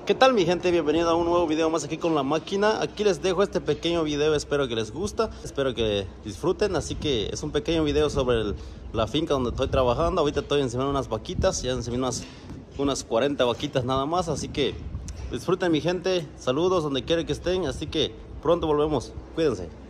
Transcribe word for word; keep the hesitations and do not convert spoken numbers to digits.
¿Qué tal mi gente? Bienvenido a un nuevo video más aquí con la máquina. Aquí les dejo este pequeño video, espero que les gusta, espero que disfruten. Así que es un pequeño video sobre el, la finca donde estoy trabajando. Ahorita estoy enseñando unas vaquitas, ya enseñé unas, unas cuarenta vaquitas nada más. Así que disfruten mi gente, saludos donde quiera que estén. Así que pronto volvemos, cuídense.